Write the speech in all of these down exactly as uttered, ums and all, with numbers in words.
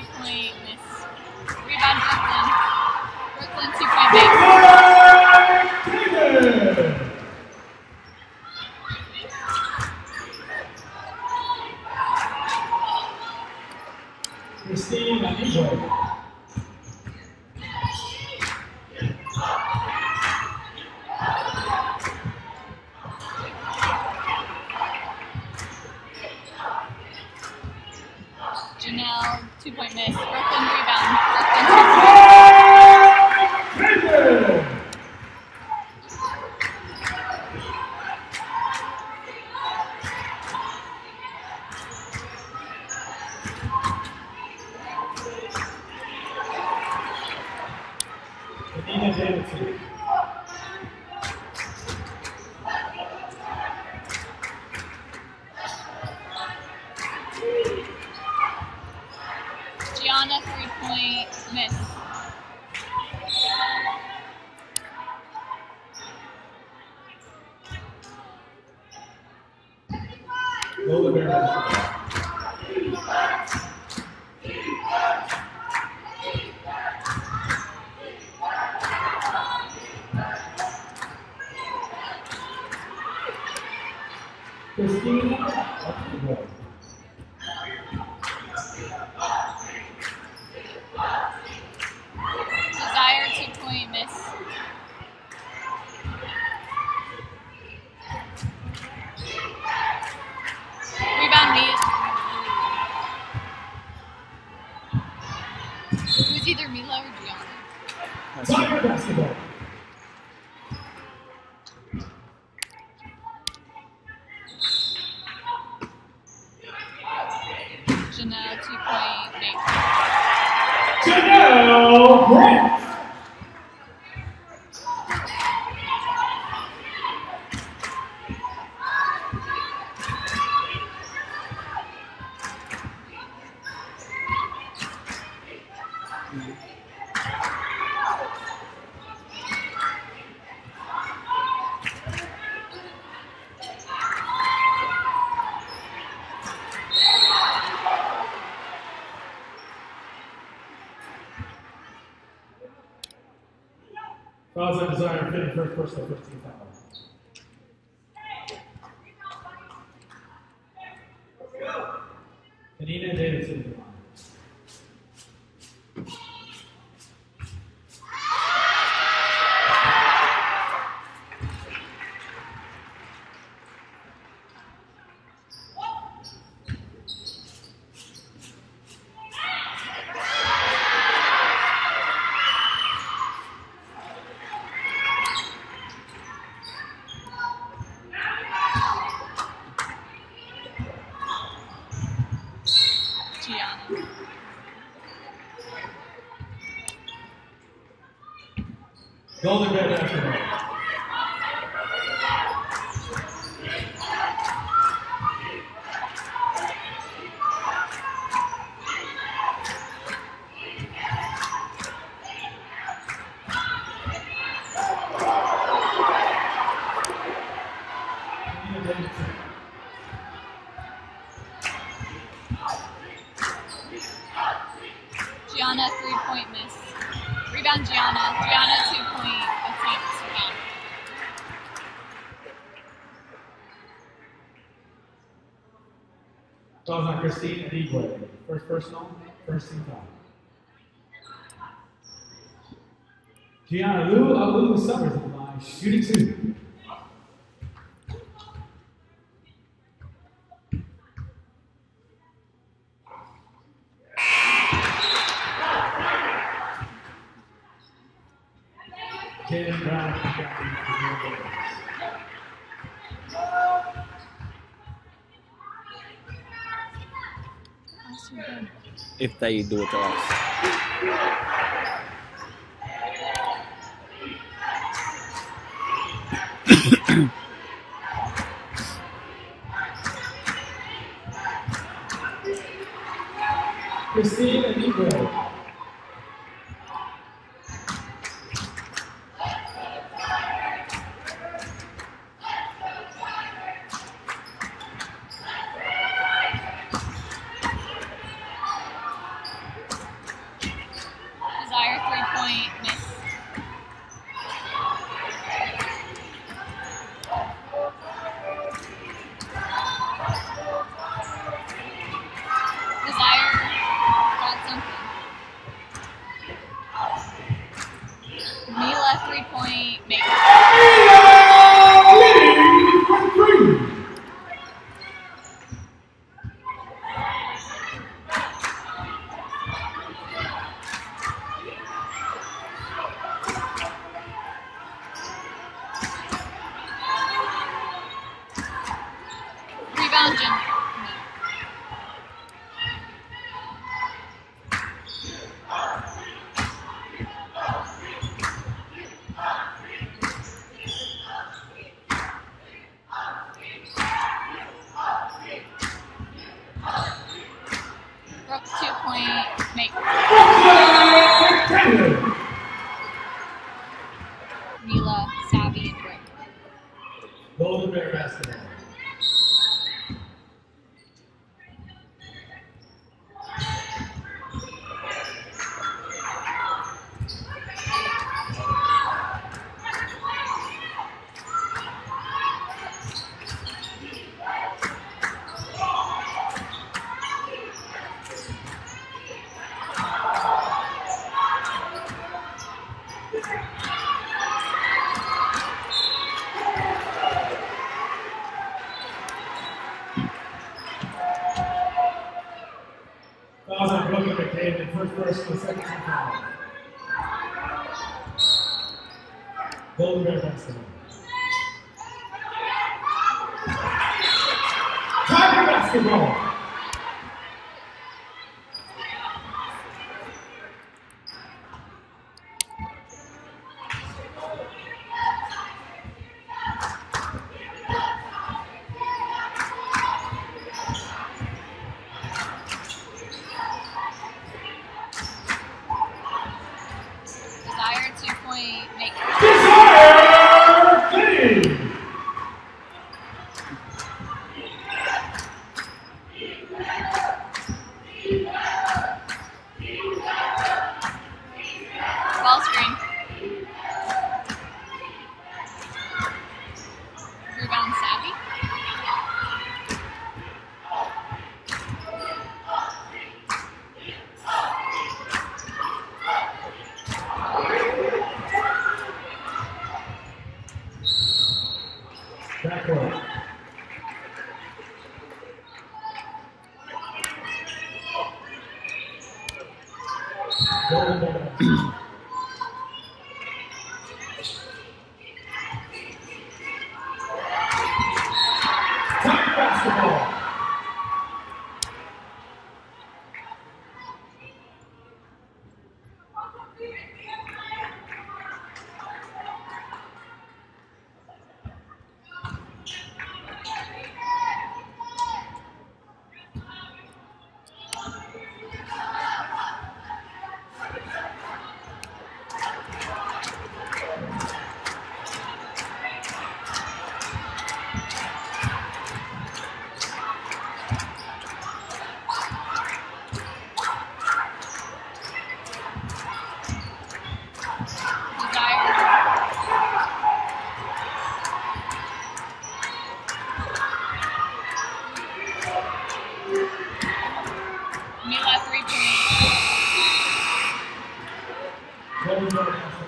two-point miss. Rebound Brooklyn. Brooklyn two-point make. Christine Anigo. Janelle, two-point miss. Brooklyn rebound. Brooklyn two-point. Adina Davidson. Gianna, three-point miss. Lola Bear. Christine Anigo. Desire, two-point miss. Rebound Mila. It was either Mila or Gianna. Fire basketball. Janelle, two-point make. Janelle Grant. Fouls on Desire, fitting first personal fifteen foul. Adina Davidson to the line. Gianna. Golden Bear basketball. Adina Davidson. Gianna, three-point miss. Rebound Gianna. Gianna, two-point attempts. Rebound. Fouls on Christine Anigo. First personal, first team foul. Gianna Lou Alu Summers to the line, shooting two. Jalen Brown, captain of the New York If they do it to us. Christine Anigo. point miss. Desire got something. Mila three point make. Rebound, Jen. Brooke two point make. Mila, Savvy, and Brooke. Golden Bear basketball. Fouls on Brooke McCabe, first personal, second team foul. Golden Bear basketball. Tiger basketball. Desire two point make. Desire City. Ball screen. Rebound, Savvy. Backcourt. Golden Bear basketball. Tiger basketball. Mila three point. Golden Bear basketball.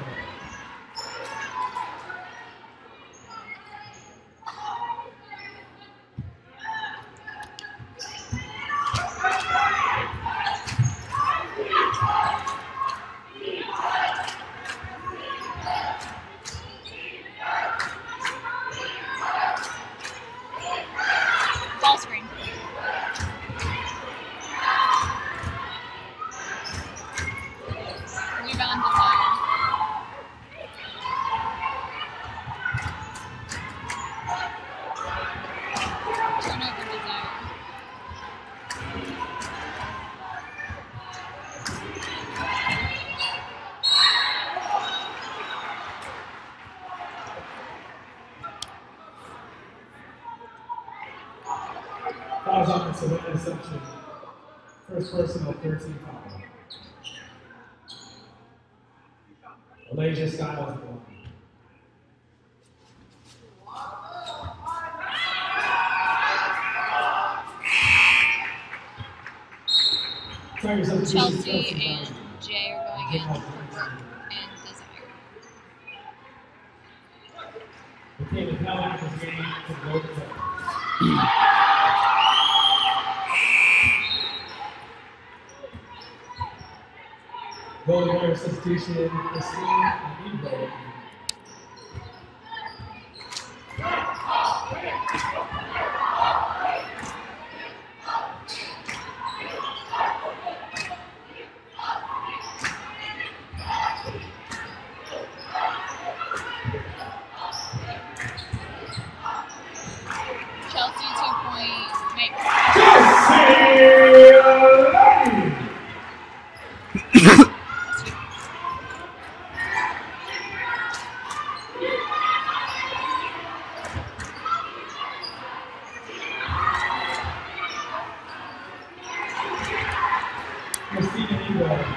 Ball screen. Rebound, Desire. Turnover, Desire. Fouls on the Savannah interception. First personal, thirteen foul. Malaysia Styles at the line. Tigers substitution, Chelsea and Jay are going in for Brooke and Desire. Okay, the penalty is game to both players. Golden player substitution, Christine and Evo. Chelsea two point make. Christine and Evo.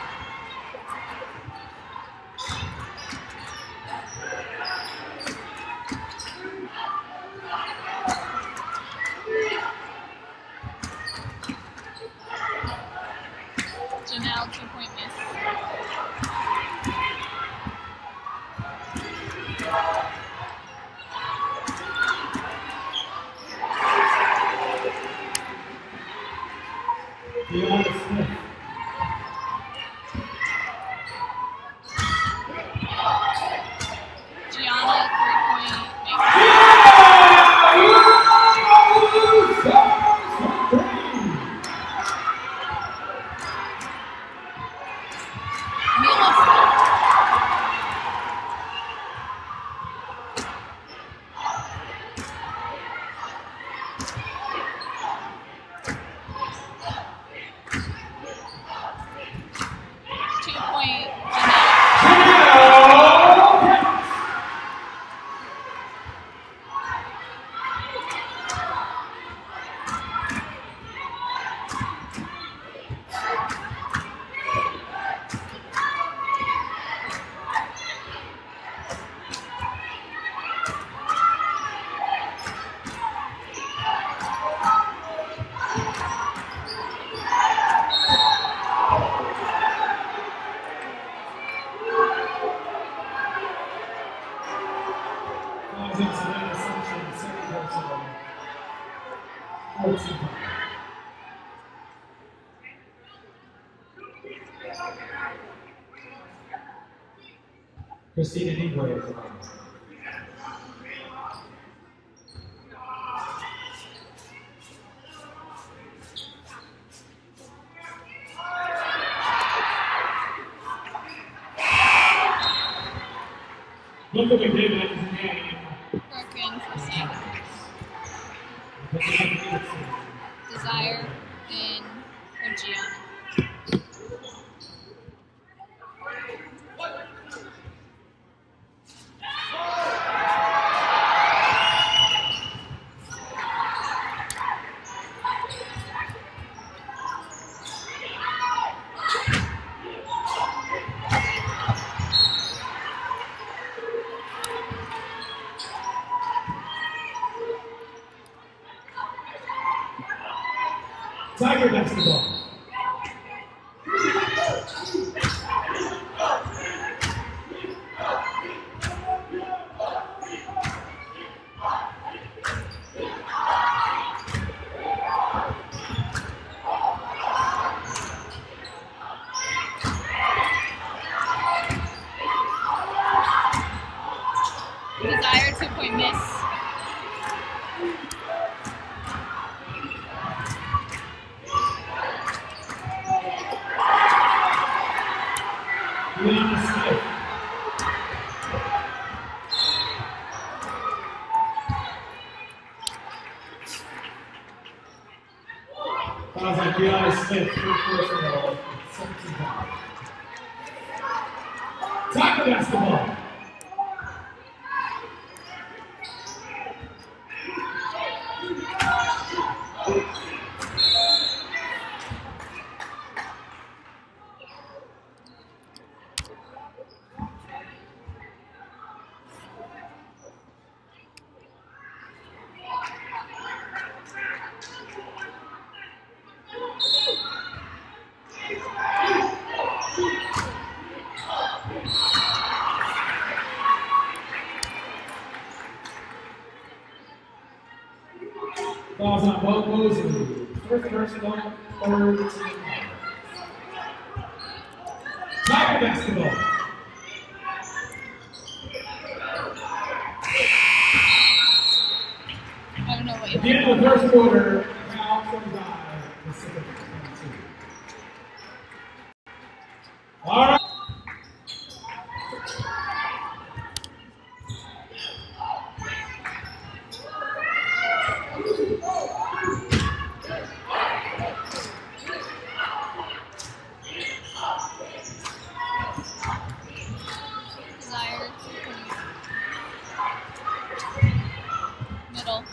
Janelle two point miss. Fiona Smith. Gianna three point make. Mila two point Janelle. Christina Negre. Look at the David in the game. Brooke in for Saga. Desire in for Gianna. Tiger basketball. Desire two point miss. Leon Smith. Fouls on Gianna Smith, three personal, seventeen pounds. Tackle basketball. Both Mosley. First personal, third team foul. Tiger basketball. I don't know what you At the end of the first quarter, foul twenty-five, Pacific twenty-two. All right. Desire two point. Middle.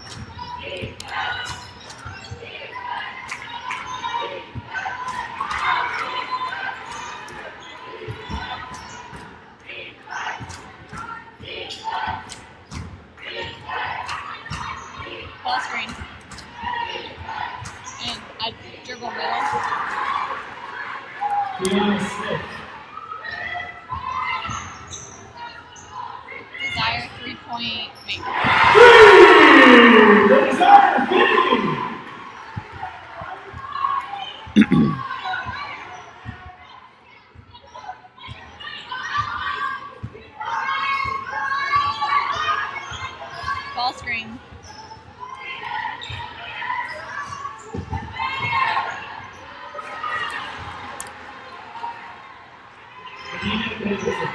Ball screen. And I dribble middle. Deanna Smith. Desire three point make. Three! The Desire fifty! Ball screen. Deanna Davidson.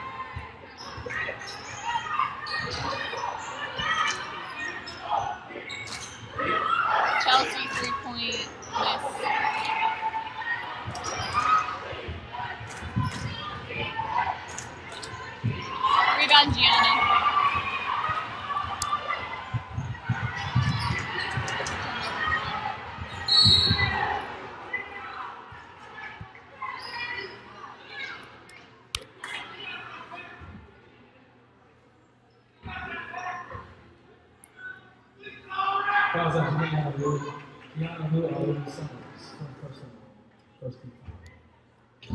Chelsea three point miss. Rebound Gianna. Fouls out Deanna Lou. Deanna Lou, Oliver Summers. First personal, first team foul.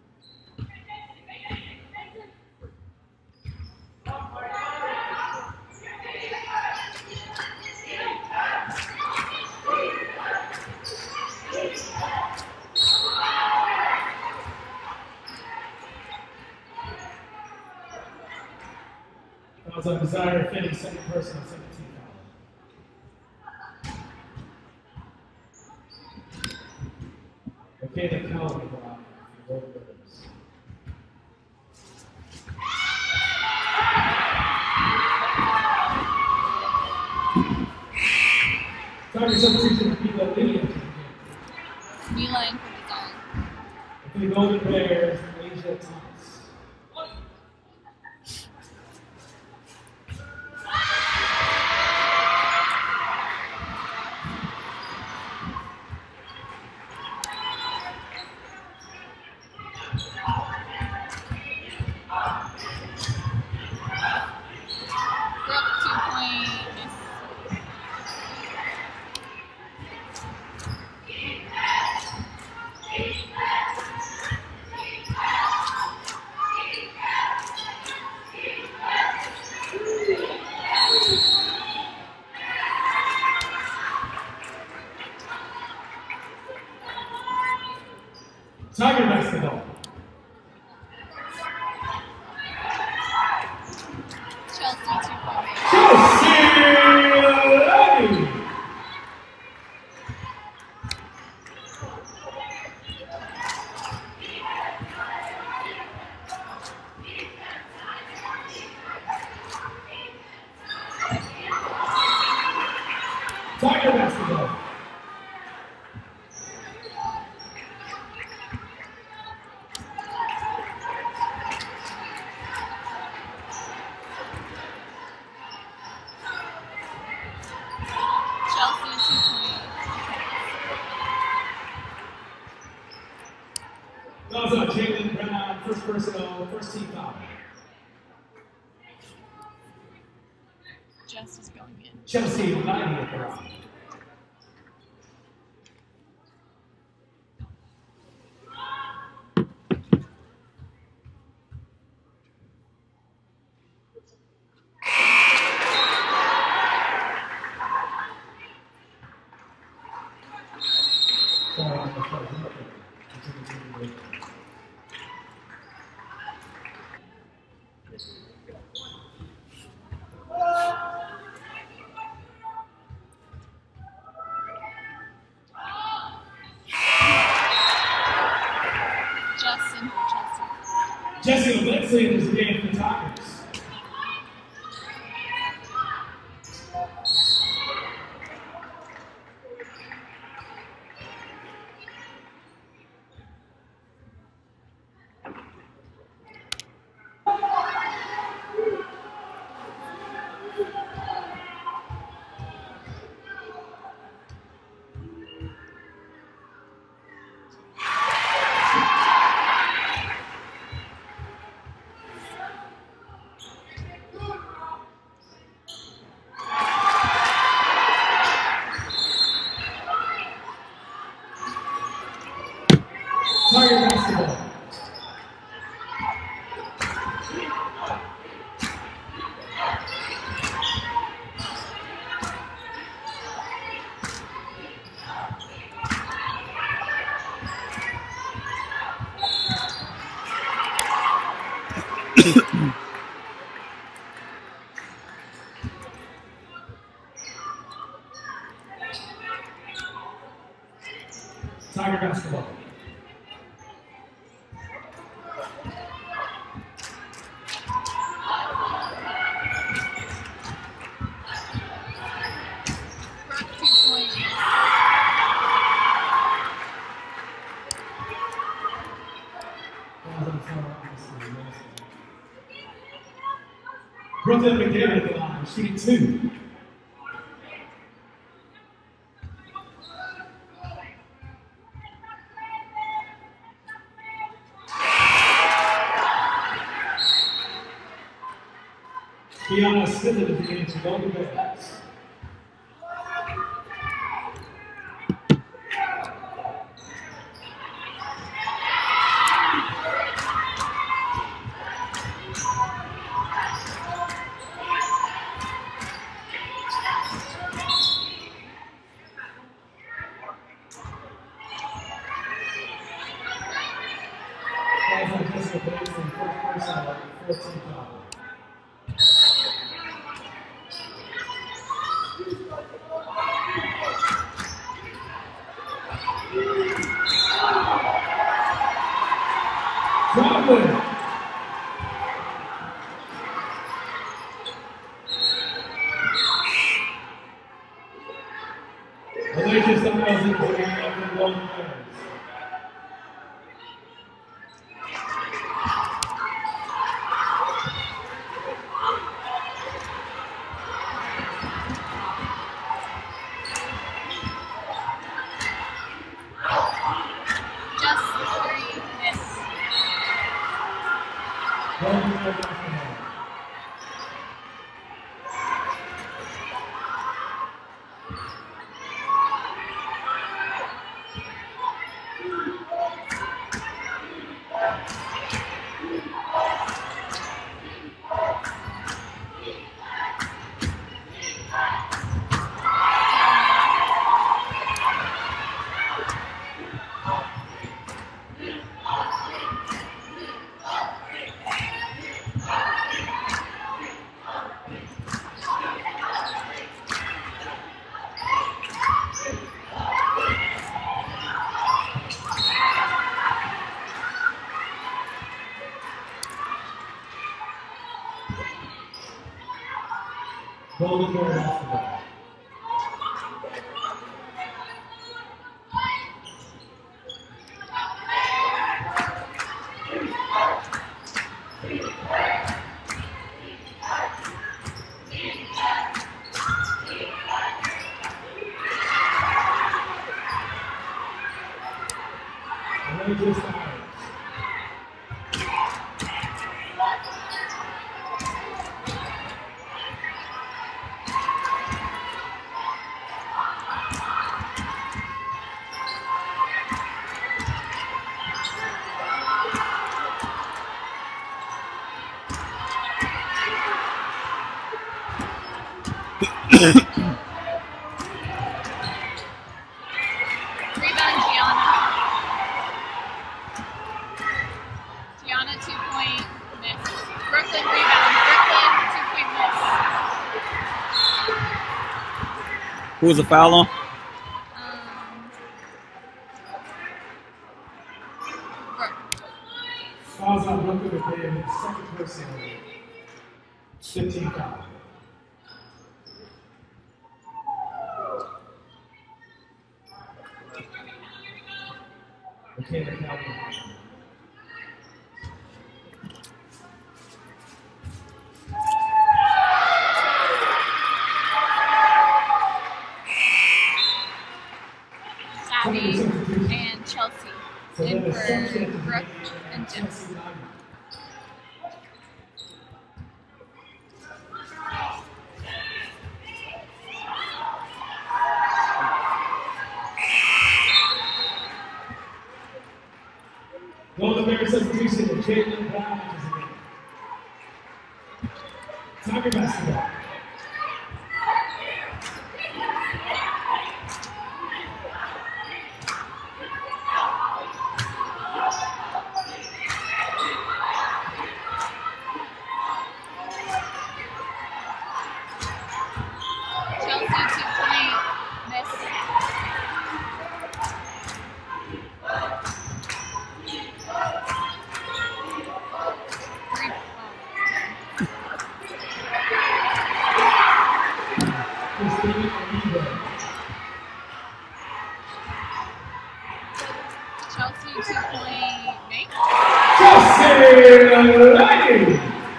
Fouls out Desire Finney, second personal, second team foul. Okay, the Calvin block. The Golden Bears. Tiger substitution for Mila Williams. Mila in for Desire. For the Golden Bears, Asia Thomas. Brooke two point miss. Tiger basketball. Chelsea two point make. Chelsea Lady. Tiger basketball. Chelsea two point. Fouls out Jalen Brown, first personal, first team foul. Just is going in. Chelsea ninety at the rock. Justin for Chelsea. Jesse Lindsay is the game for the Tigers. Tiger basketball. Tiger basketball. Brooklyn McDavid at the line, shooting two. Kiana Smith at the game to Golden Bears. Robin. Alexis Styles is going up in Golden Bears. Golden Bears basketball. Alexis Styles. Rebound Gianna. Gianna two-point miss. Brooklyn rebound. Brooklyn two-point miss. Who was the foul on? Um, Brooklyn. Fouls on Brooklyn with David, second personal. fifteen foul. Okay, now Abby and Chelsea in for Brooke and Jim. Golden Bear substitution of Jalen Brown is again. Tiger basketball. Chelsea two-point miss. Three. Christine Amigo. Chelsea two-point make. Chelsea Lady.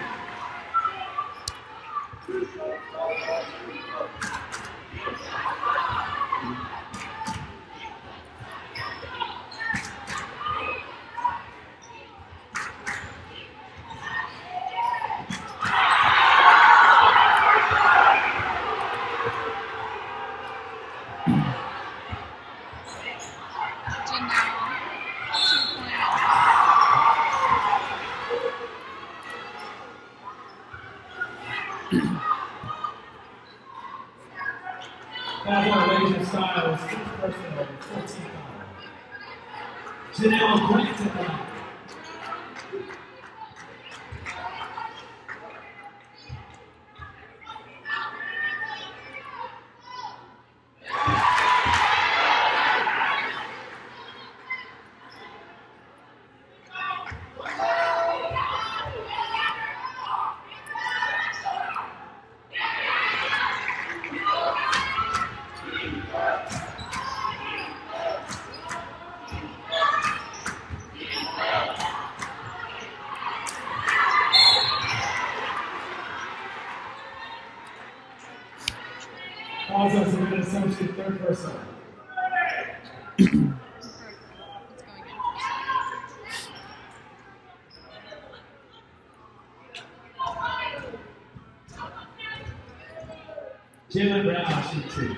Janelle two-point. Fouls on Leisure Styles, fifth personal, fourteen foul. Janelle Grant at line. Fouls on Savannah Associate, third personal. It's going in. Jalen Brown, shoot two.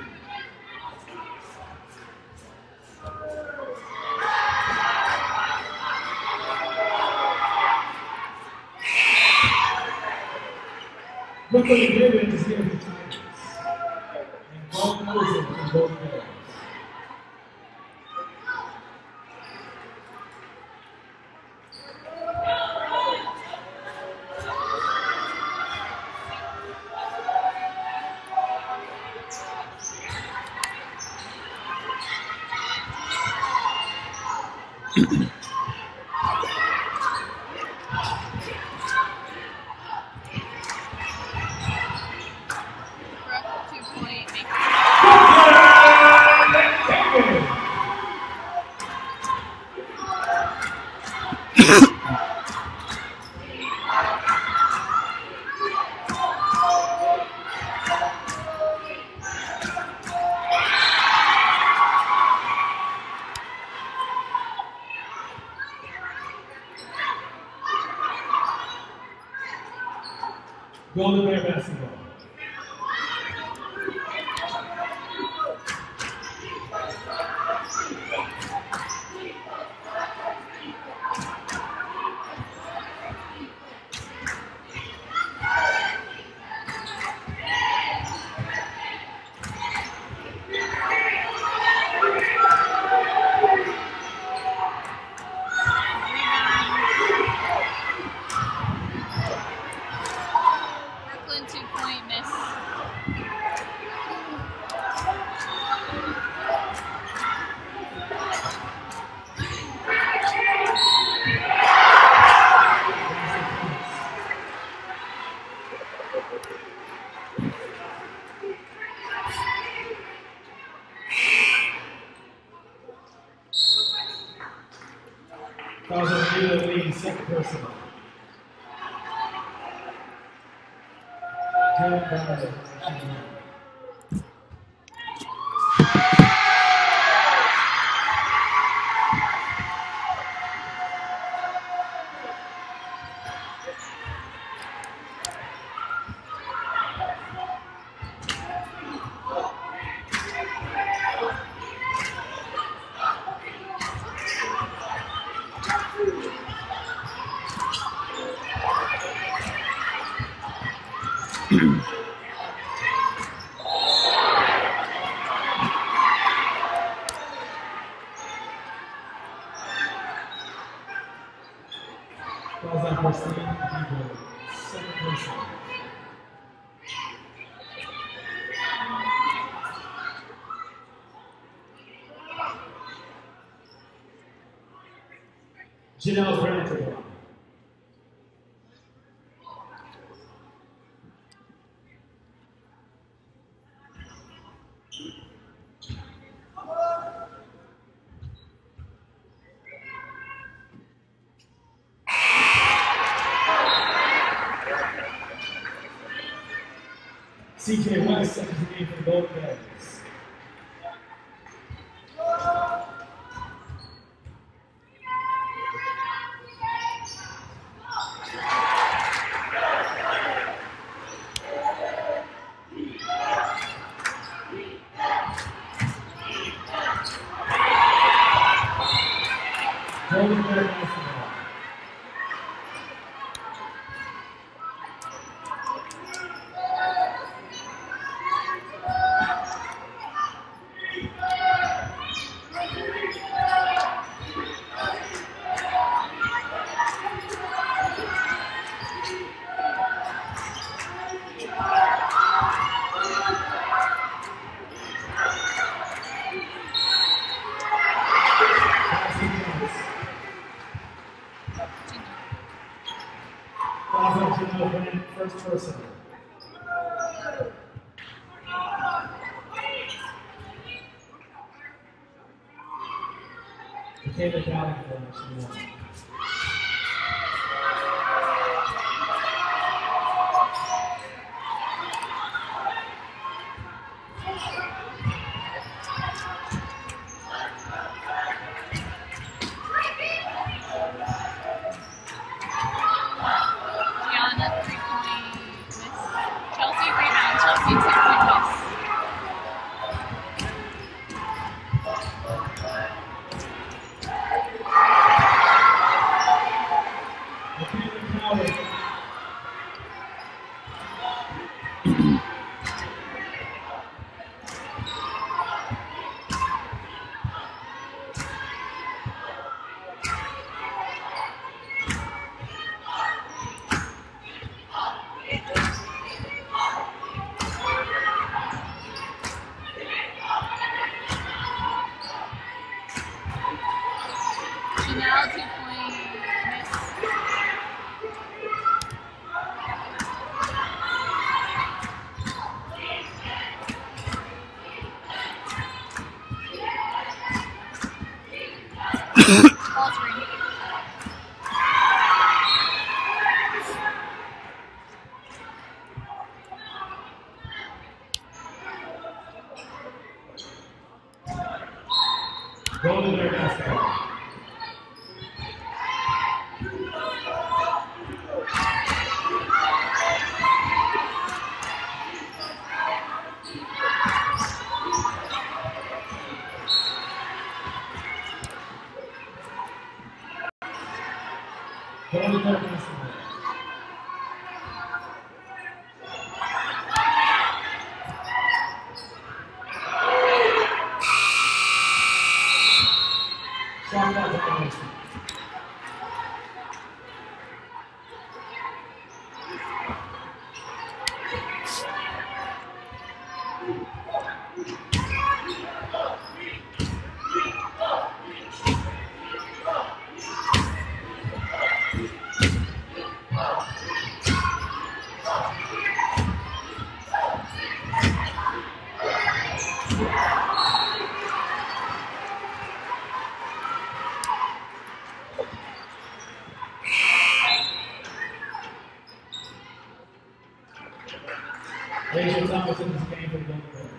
Brooklyn David is here for Tigers. And Paul Moser from both Bears. Brooke two-point make. Golden Bear basketball. Rebound. three, second personal. Jalen Bauer, calls out for Sam Debo, second personal. Janelle Brennan. C J West, seventeen for the Gold Bears. Golden Bear basketball. First person. Michaela Gallagher, she won. Golden Bear basketball. Golden Bear basketball. Shot clock violation. Asia Thomas in this game for the Golden Bears.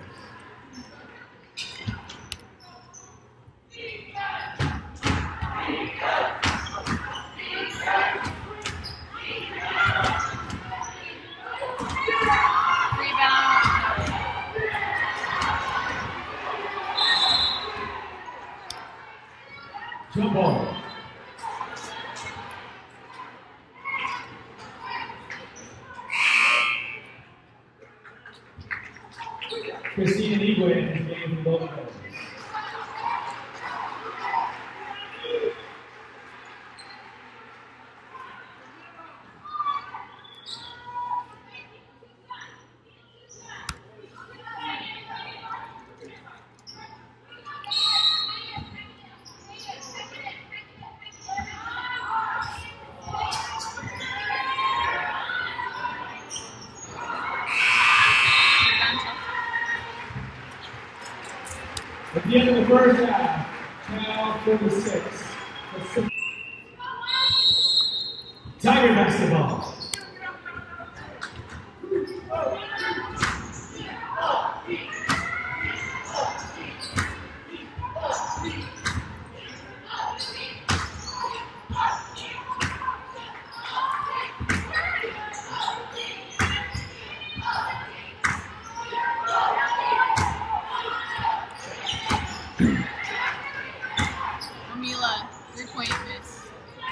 Jump ball. Christina Igwe in the game for the Golden Bears. At the end of the first half, now forty-six. Tiger basketball. Amila, three-point miss.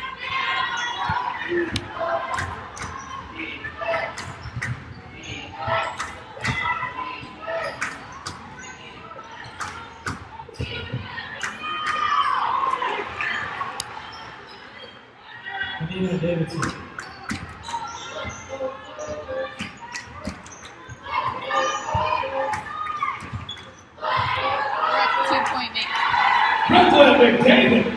Anita Davidson. Two-point make. Brooklyn McDavid.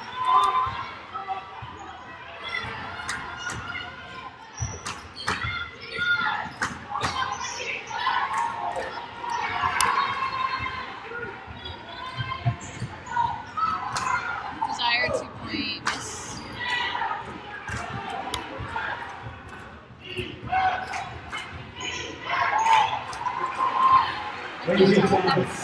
Desire, two-point miss. Asia Thomas.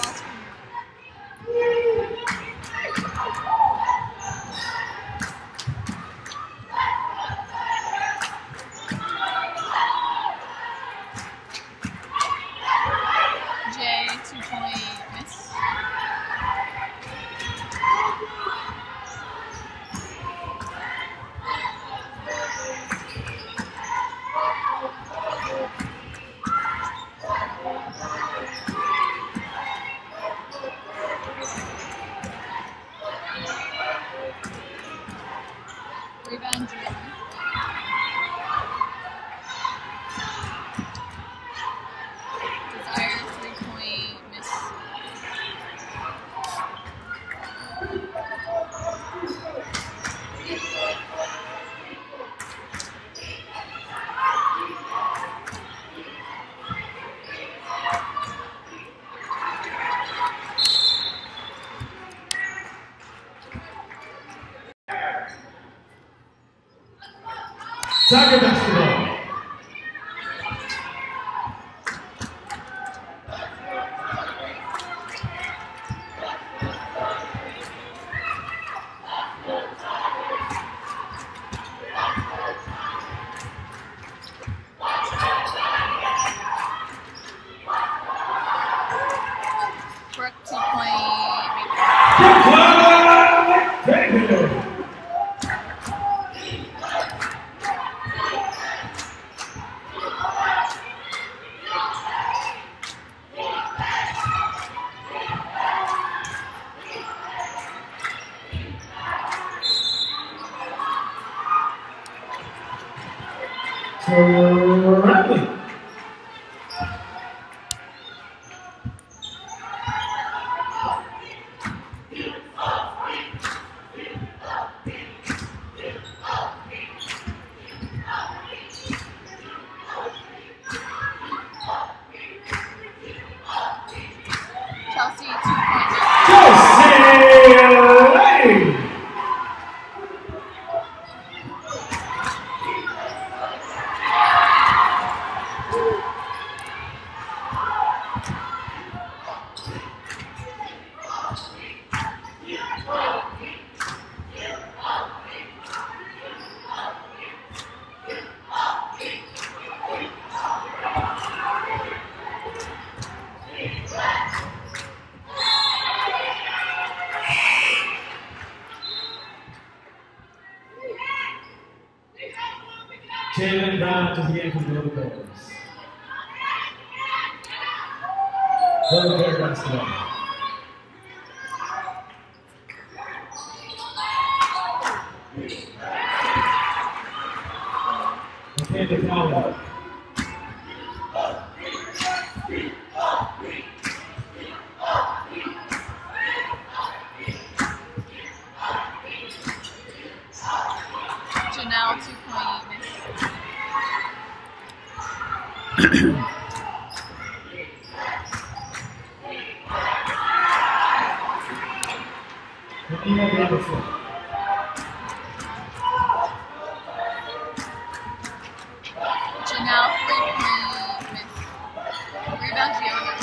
Jay, two-point miss. Rebound, Jordan. Desire, three-point miss. Tiger basketball. Brooke, two-point make. Brooklyn McDavid. Correctly. Chelsea, two-point miss. Chelsea Lane. Jalen Brown to the end for the Golden Bears. Golden Bear basketball. Okay, the foul. Janelle, two point miss. Janelle, three point miss. Rebound, Gianna.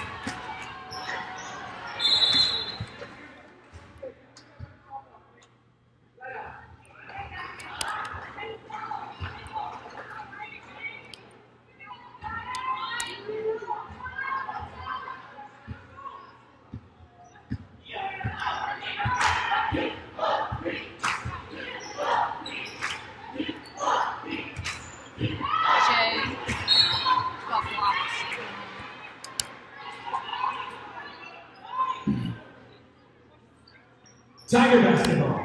Jay got blocks. Tiger basketball.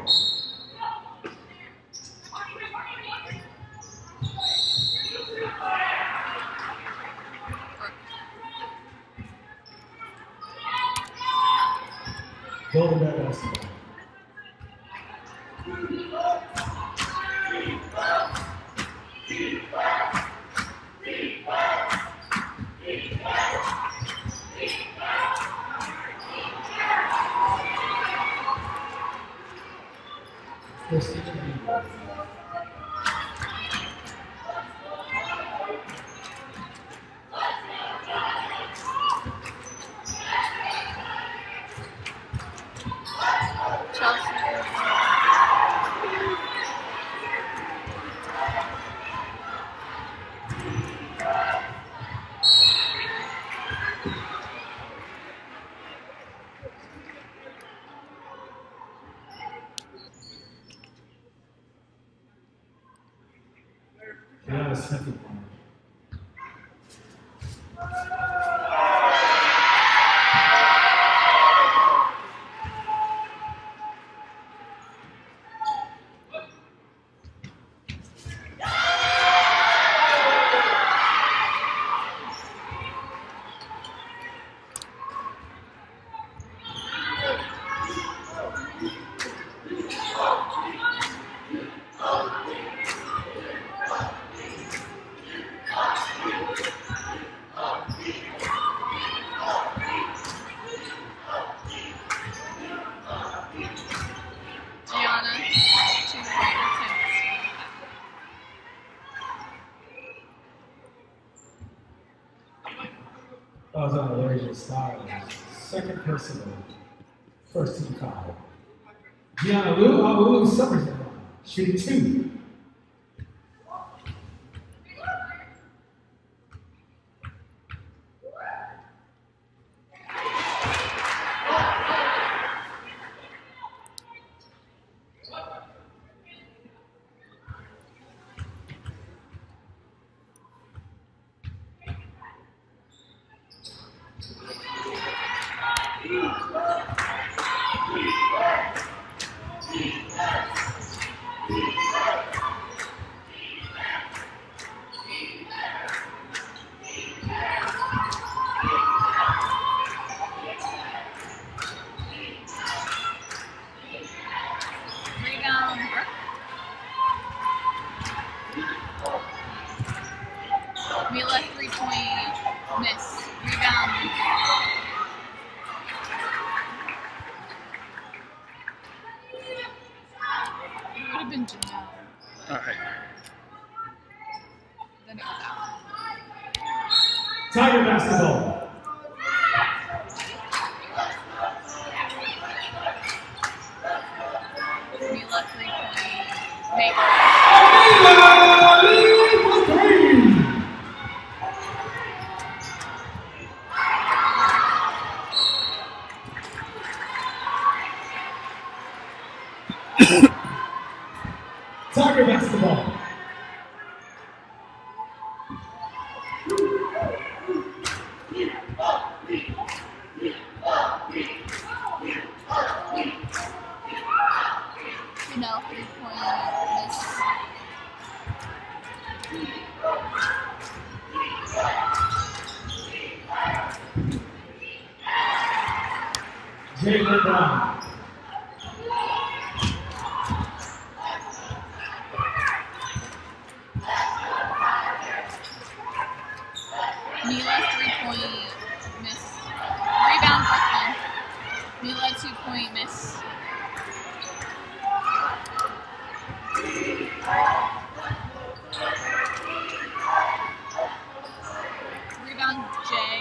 Golden Bear basketball. First team. Chelsea. Yeah, second one. Gianna, two point attempts. That was on the Larry Styles. Second personal. First team foul. Gianna Lou, oh, Lou Summers. Shooting two. Rebound, Brooke. Mila, three point miss. Rebound. It would have been Janelle. All right. Then it was out. Tiger basketball. Mila, three point make. Tiger basketball. Jalen Brown. Mila, three-point miss. Rebound, Brooklyn. Mila, two-point miss. Rebound, Jay.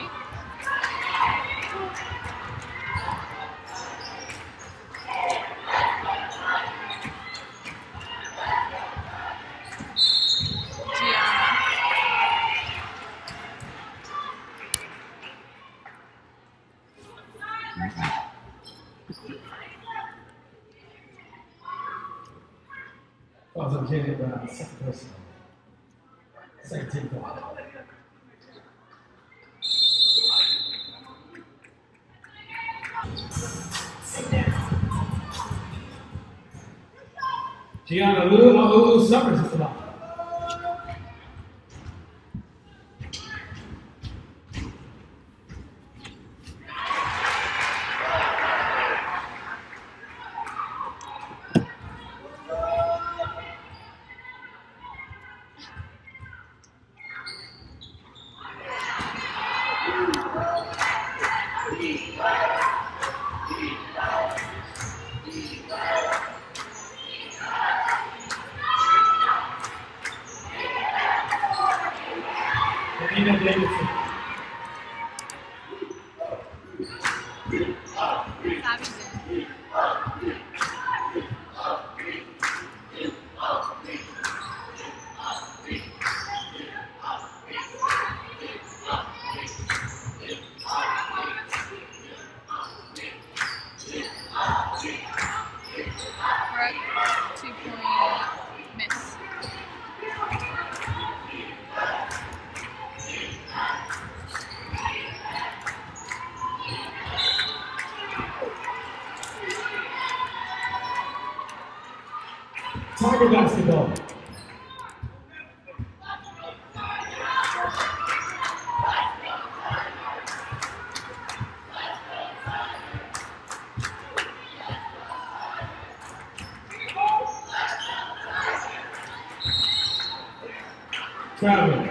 Fouls on Jalen Brown, second personal. Second team foul. Gianna Lou, Lulu Summers is the ball. Nina Davidson. Tiger basketball. Travel.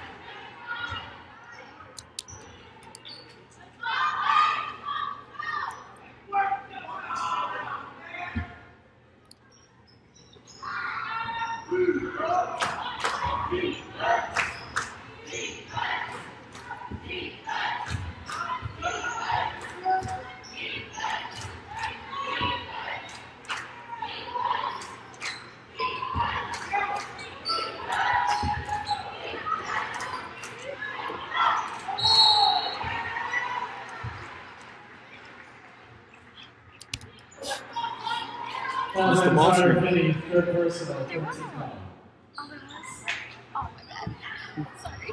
Mister Monster. Third personal, third team foul. Oh, it was. Oh, my bad. Sorry.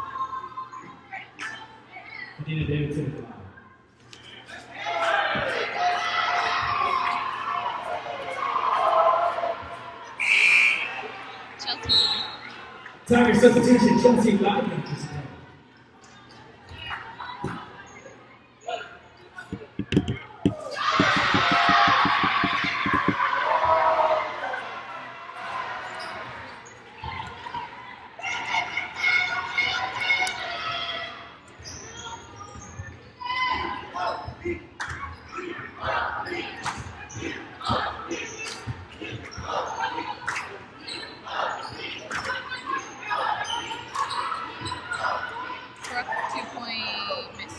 Nina Davidson is the ball. Chelsea. Tiger substitution, Chelsea Loudon participating. Brooke, two-point miss.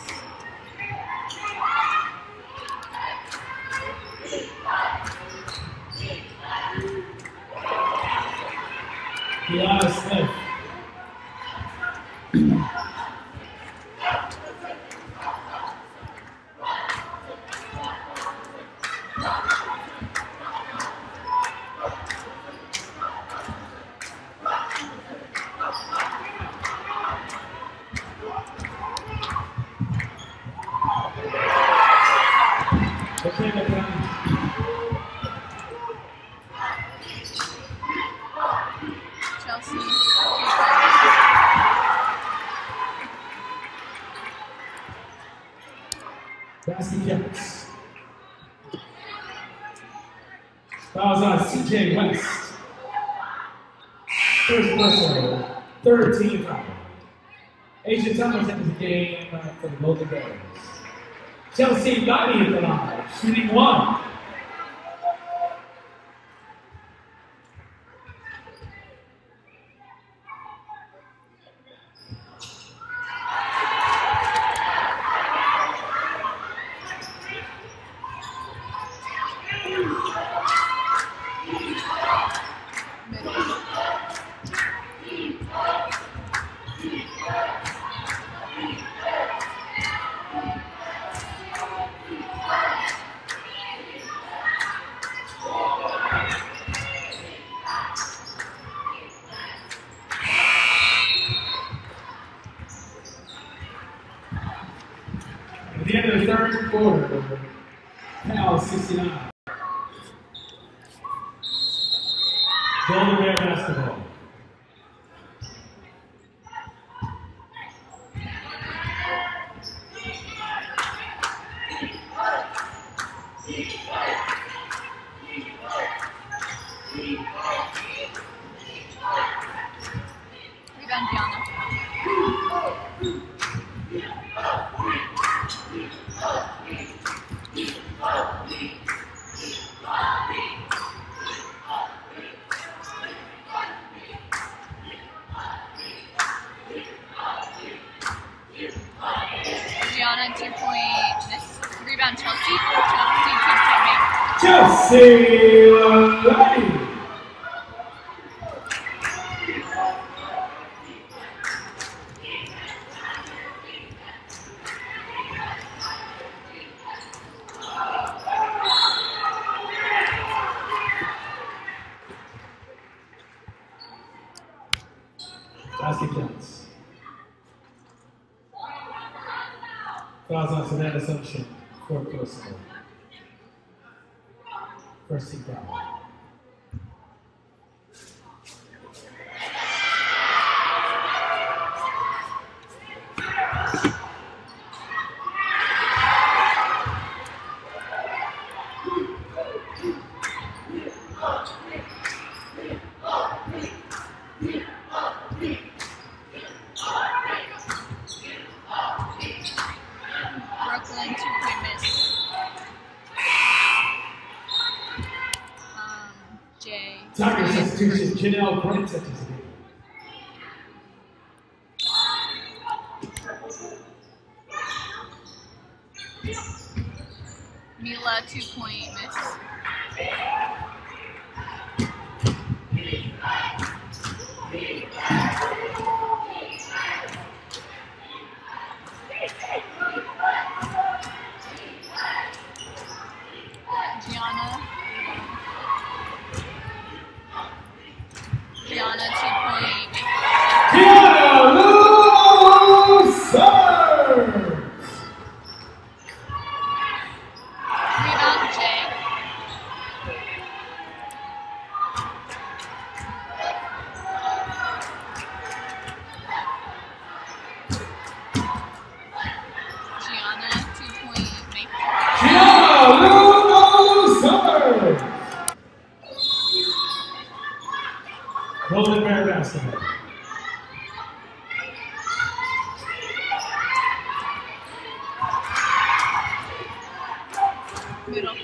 Kiana Smith. Michaela Brown. Chelsea. Basket Jets. J. West. First personal, third team foul. Asia Thomas enters the game uh, for the Golden Bears. Chelsea Gotti at the line, shooting one. At the end of the third quarter, Cal sixty-nine. Golden Bear basketball. Rebound Gianna. Gianna two point miss. Rebound Chelsea. Chelsea two point make. Chelsea Gotti. Basket counts. Fouls on Savannah Assumption, fourth personal. First team foul. Brooklyn two point miss. Um, Jay. Tiger substitution, Janelle Brent enters the game. Mila two point miss. Gianna. Gianna two point make. Gianna Lou Summers. Rebound Jay. Gianna two point make. Gianna Lou Summers. Golden Bear basketball. Middle.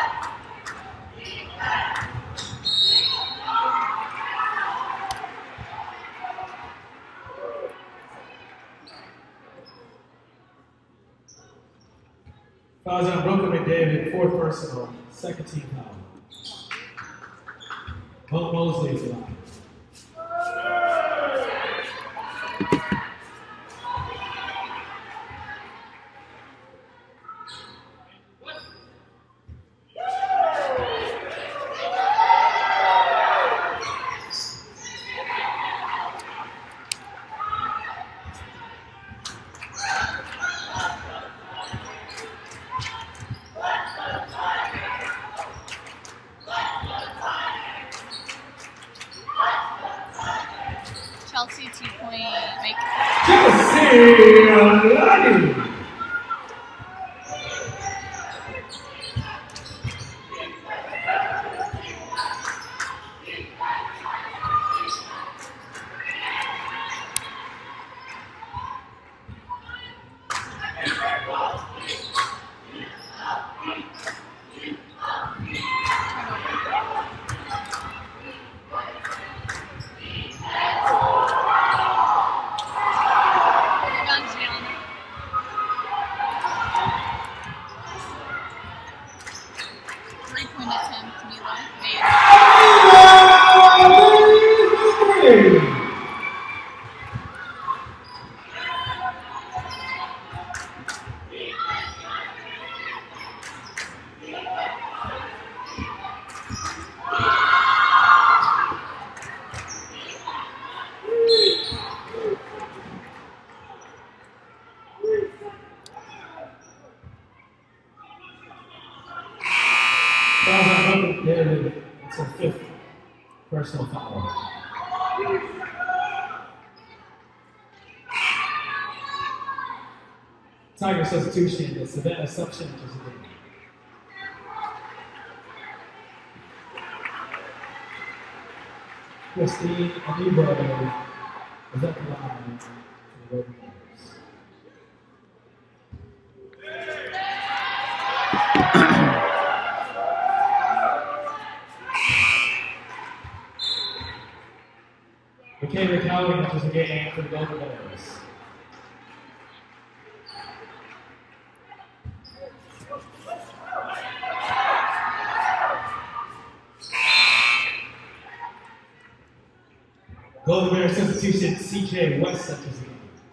Fouls on Brooklyn McDavid, fourth personal, second team foul. Paul Mosley is alive. Chelsea two point make. Chelsea Gotti. three. It's a fifth personal foul. Tiger substitution is Savannah Sumption to Savannah. Christine Anibo is at the line for the Golden Bears. McKay McCowan enters the game for the Golden Bears. Golden Bears substitution C J West enters the game.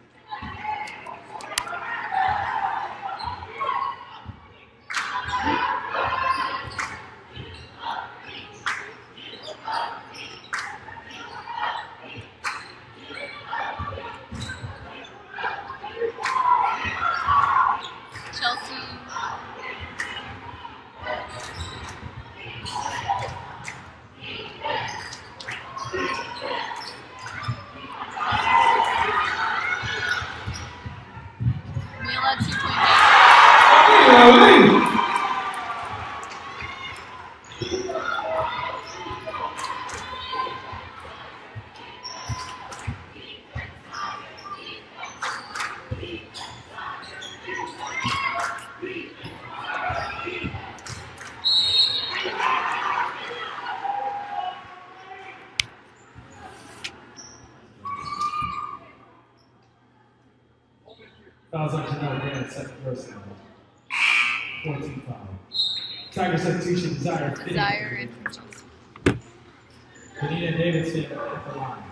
Fouls on Janelle Grant, second personal. fourteen foul. Tiger substitution, Desire. Desire in from Chelsea. Benita Davidson at the line.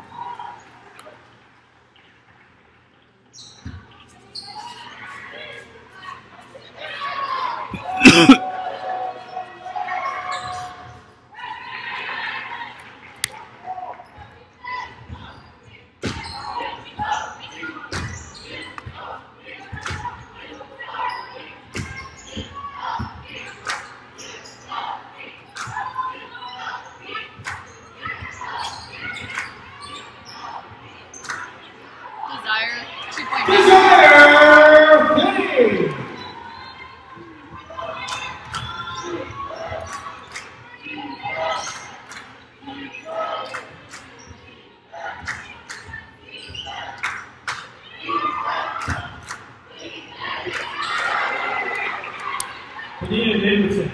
Benita Davidson.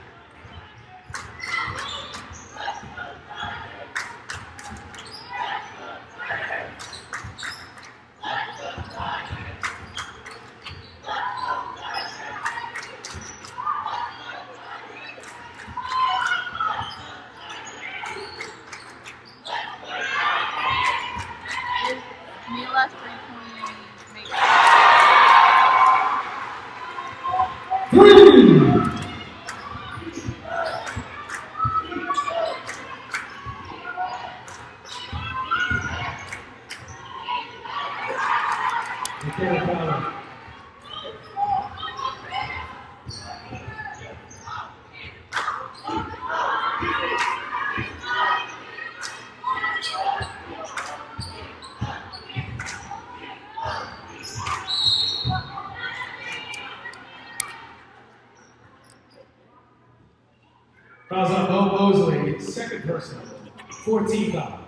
Mila three-point make. Three. McKay McCowan. Fouls on Bo Mosley, second personal, fourteen foul.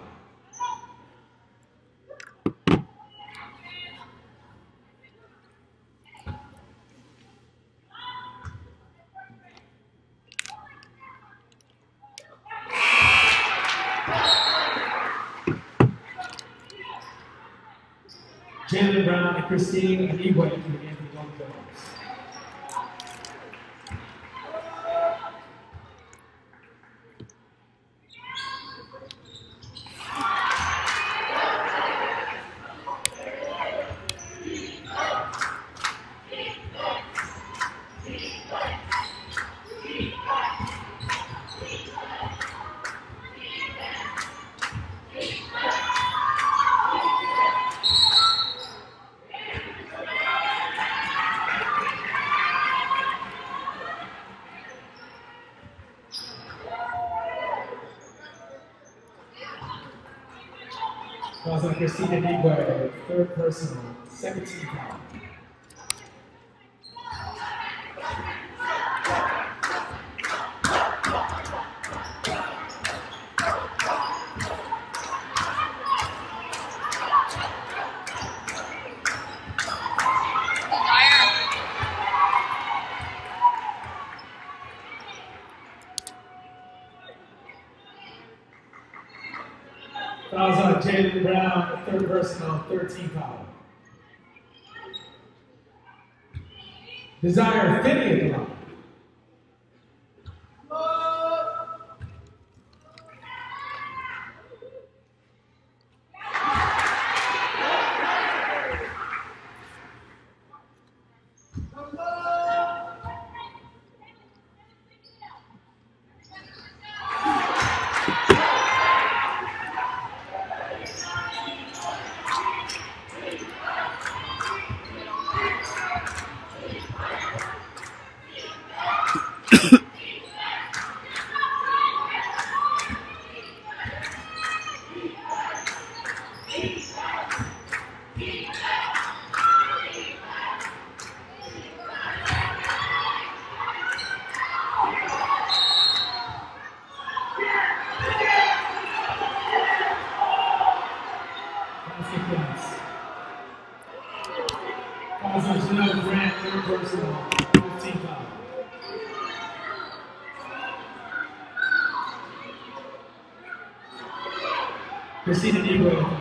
Jalen Brown and Christine Anibwe into the game for the Golden Bears. Fouls on Christina Nigwe, third personal, second team foul. Fouls on Jalen Brown, third personal, third team foul. Desire Finney at the line. Fouls on Janelle Grant, third personal, fifteen foul. Christina Nigwe.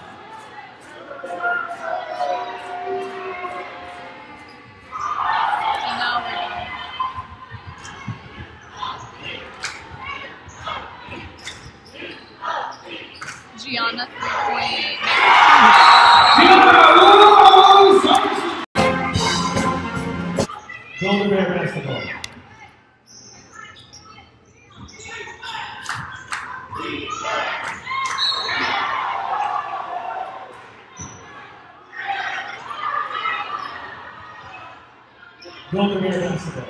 Gianna three-point. Golden Bear basketball. Golden Bear basketball.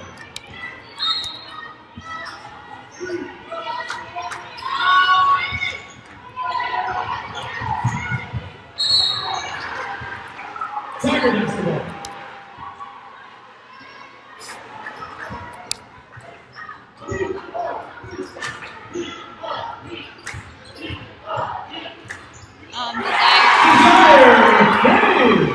Tiger basketball. Um, Desire. Desire.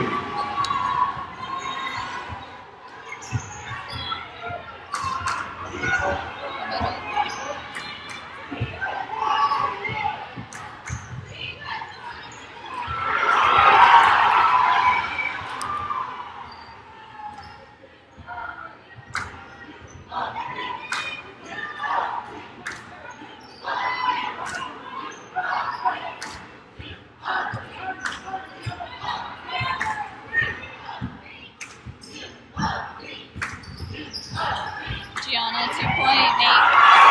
Gianna two-point. Nate.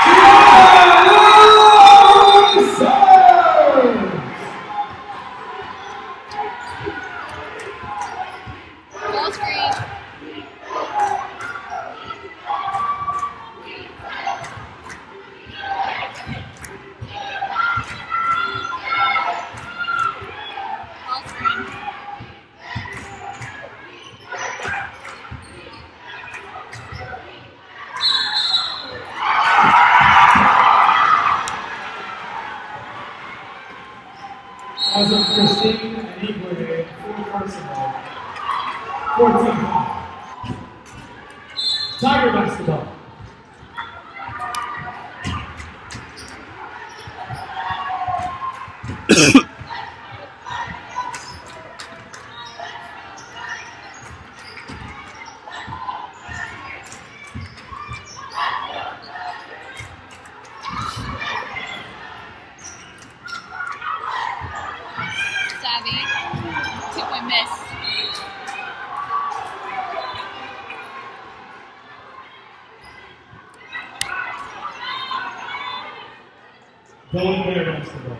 Ball screen. Ball screen. As of Christine Nigwe, full personal, fourteen foul. Tiger basketball. Savvy. Two-point miss. Golden Bear basketball.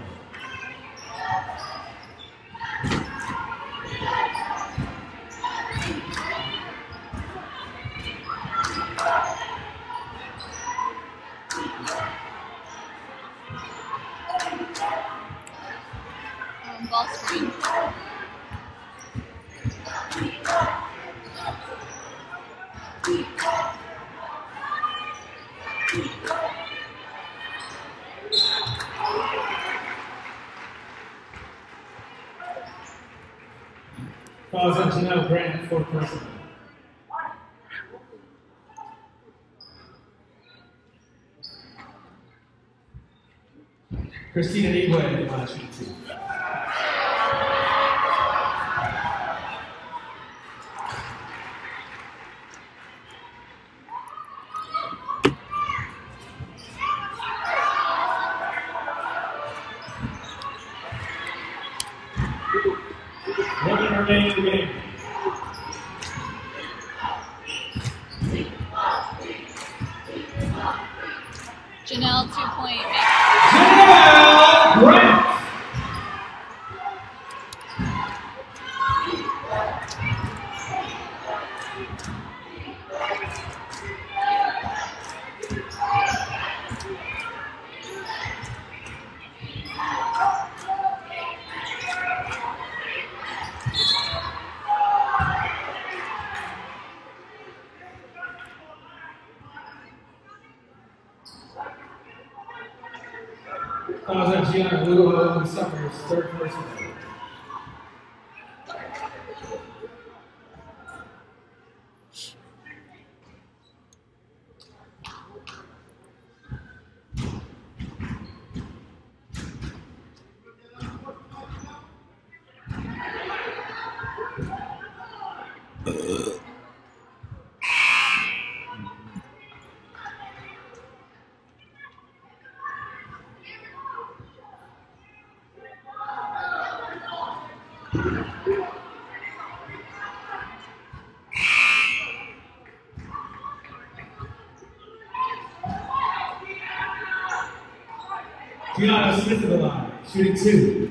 Um, ball screen. Fouls on Janelle Grant, fourth personal. Christina Igwe, the last shooting two. One remaining in the game. Janelle, two point. Janelle Grant. Fouls on Gianna Lugo and Summers, third personal. Gianna Smith to the line, shooting two.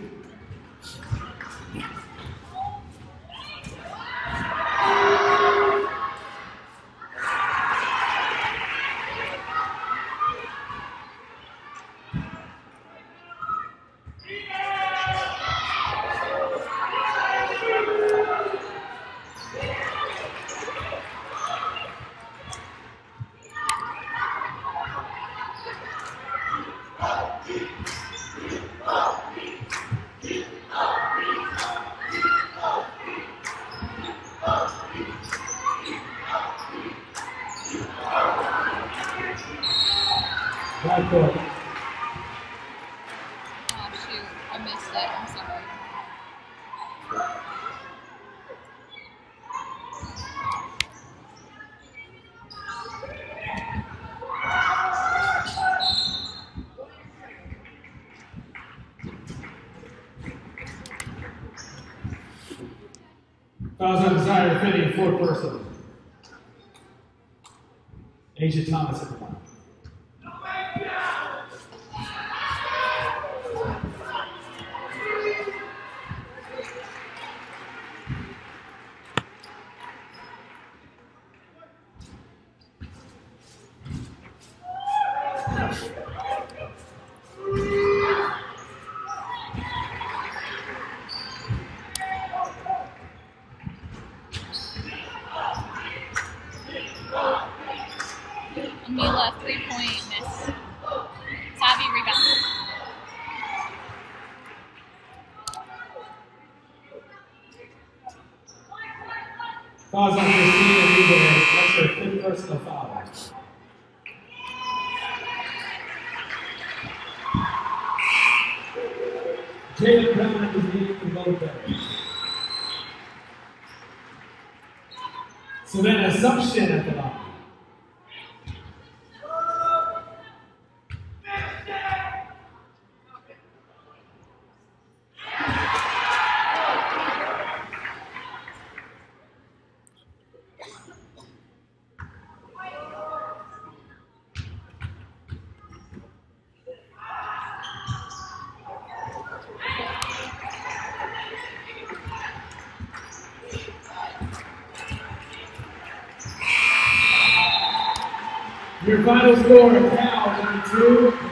High court. Oh shoot, I missed it. I'm sorry. Fouls on Desire Finney, fourth personal. Asia Thomas at the line. Amila, three point miss. Savvy rebound. Fouls on Christina Newberry. That's her fifth personal foul. Jalen President is leading from both players. So then Assumption at the line. Your final score, Cal, twenty-two.